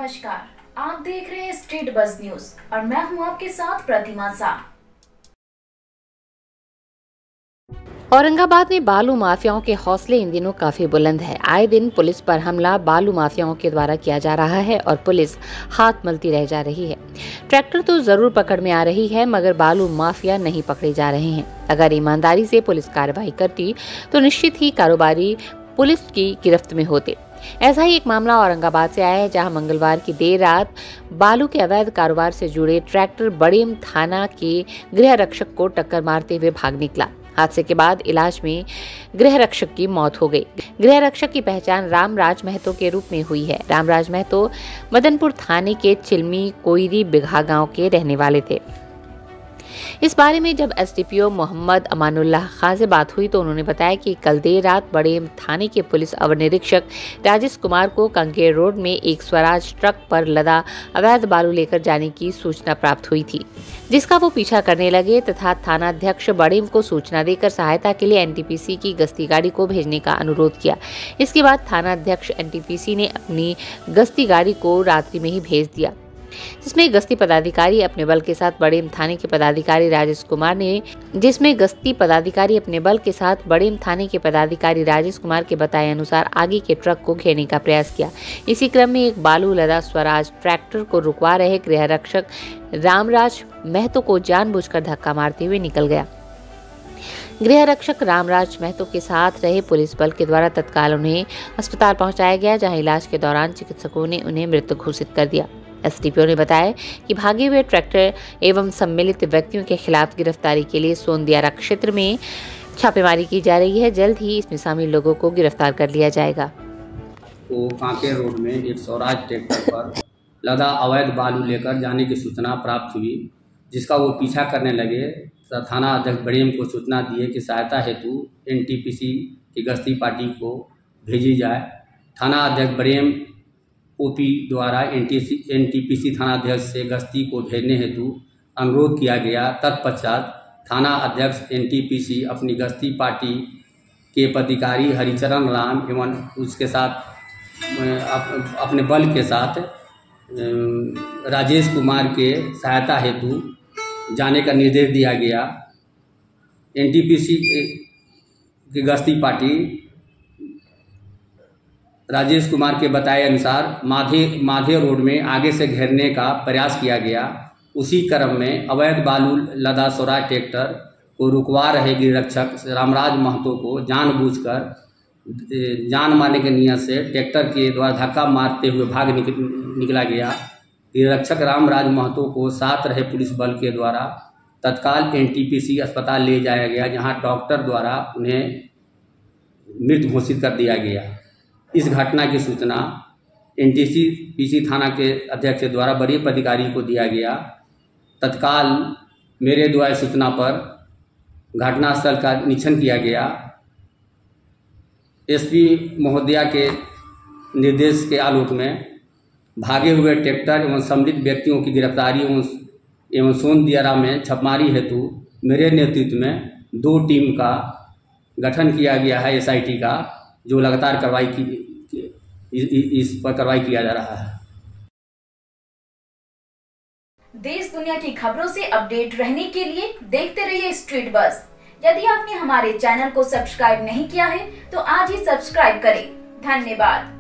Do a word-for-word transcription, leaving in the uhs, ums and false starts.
नमस्कार, आप देख रहे हैं स्ट्रीट बज़ न्यूज और मैं हूं आपके साथ प्रतिमा शाह। औरंगाबाद में बालू माफियाओं के हौसले इन दिनों काफी बुलंद है। आए दिन पुलिस पर हमला बालू माफियाओं के द्वारा किया जा रहा है और पुलिस हाथ मलती रह जा रही है। ट्रैक्टर तो जरूर पकड़ में आ रही है, मगर बालू माफिया नहीं पकड़े जा रहे हैं। अगर ईमानदारी से पुलिस कार्रवाई करती तो निश्चित ही कारोबारी पुलिस की गिरफ्त में होते। ऐसा ही एक मामला औरंगाबाद से आया है, जहां मंगलवार की देर रात बालू के अवैध कारोबार से जुड़े ट्रैक्टर बड़ेम थाना के गृह रक्षक को टक्कर मारते हुए भाग निकला। हादसे के बाद इलाज में गृह रक्षक की मौत हो गई। गृह रक्षक की पहचान रामराज महतो के रूप में हुई है। रामराज महतो मदनपुर थाने के चिलमी कोयरी बिघा गांव के रहने वाले थे। इस बारे में जब एसडीपीओ मोहम्मद अमानुल्लाह खान से बात हुई तो उन्होंने बताया कि कल देर रात बड़ेम थाने के पुलिस अवर निरीक्षक राजेश कुमार को कंकेर रोड में एक स्वराज ट्रक पर लदा अवैध बालू लेकर जाने की सूचना प्राप्त हुई थी, जिसका वो पीछा करने लगे तथा थानाध्यक्ष बड़ेम को सूचना देकर सहायता के लिए एनटीपीसी की गश्ती गाड़ी को भेजने का अनुरोध किया। इसके बाद थानाध्यक्ष एनटीपीसी ने अपनी गश्ती गाड़ी को रात्रि में ही भेज दिया, जिसमें गश्ती पदाधिकारी अपने बल के साथ बड़ेम थाने के पदाधिकारी राजेश कुमार ने जिसमें गश्ती पदाधिकारी अपने बल के साथ बड़ेम थाने के पदाधिकारी राजेश कुमार के बताए अनुसार आगे के ट्रक को घेरने का प्रयास किया। इसी क्रम में एक बालू लदा स्वराज ट्रैक्टर को रुकवा रहे गृह रक्षक रामराज महतो को जानबूझकर धक्का मारते हुए निकल गया। गृह रक्षक रामराज महतो के साथ रहे पुलिस बल के द्वारा तत्काल उन्हें अस्पताल पहुंचाया गया, जहां इलाज के दौरान चिकित्सकों ने उन्हें मृत घोषित कर दिया। एसडीपीओ ने बताया कि भागे हुए ट्रैक्टर एवं सम्मिलित व्यक्तियों के खिलाफ गिरफ्तारी के लिए सोनदियारा क्षेत्र में छापेमारी की जा रही है। जल्द ही इसमें शामिल लोगों को गिरफ्तार कर लिया जाएगा। तो कांकेर रोड में एक स्वराज ट्रैक्टर पर लदा अवैध बालू लेकर जाने की सूचना प्राप्त हुई, जिसका वो पीछा करने लगे। थाना अध्यक्ष बड़ेम को सूचना दिए कि सहायता हेतु एनटीपीसी की गश्ती पार्टी को भेजी जाए। थाना अध्यक्ष बड़ेम ओपी द्वारा एनटीपीसी थानाध्यक्ष से गश्ती को भेजने हेतु अनुरोध किया गया। तत्पश्चात थाना अध्यक्ष एनटीपीसी अपनी गश्ती पार्टी के पदाधिकारी हरिचरण राम एवं उसके साथ अपने बल के साथ राजेश कुमार के सहायता हेतु जाने का निर्देश दिया गया। एनटीपीसी की गश्ती पार्टी राजेश कुमार के बताए अनुसार माधे माधे रोड में आगे से घेरने का प्रयास किया गया। उसी क्रम में अवैध बालू लदा स्वराज ट्रैक्टर को रुकवा रहे गृहरक्षक रामराज महतो को जानबूझकर जान मारने के नियत से ट्रैक्टर के द्वारा धक्का मारते हुए भाग निक, निकला गया। गृहरक्षक रामराज महतो को साथ रहे पुलिस बल के द्वारा तत्काल एनटीपीसी अस्पताल ले जाया गया, जहां डॉक्टर द्वारा उन्हें मृत घोषित कर दिया गया। इस घटना की सूचना एनटीपीसी थाना के अध्यक्ष द्वारा वरीय अधिकारी को दिया गया। तत्काल मेरे द्वारा सूचना पर घटनास्थल का निरीक्षण किया गया। एसपी महोदया के निर्देश के आलोक में भागे हुए ट्रैक्टर एवं सम्मिलित व्यक्तियों की गिरफ्तारी एवं एवं सोनदियारा में छापेमारी हेतु मेरे नेतृत्व में दो टीम का गठन किया गया है, एसआईटी का, जो लगातार कार्रवाई की इस पर कार्रवाई किया जा रहा है। देश दुनिया की खबरों से अपडेट रहने के लिए देखते रहिए स्ट्रीट बज़। यदि आपने हमारे चैनल को सब्सक्राइब नहीं किया है तो आज ही सब्सक्राइब करें। धन्यवाद।